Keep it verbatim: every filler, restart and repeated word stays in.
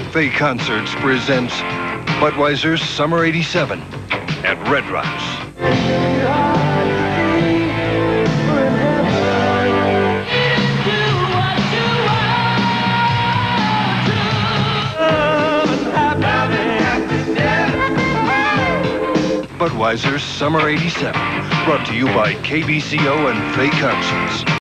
Fay Concerts presents Budweiser's Summer eighty-seven at Red Rocks. Budweiser's Summer eighty-seven, brought to you by K B C O and Fay Concerts.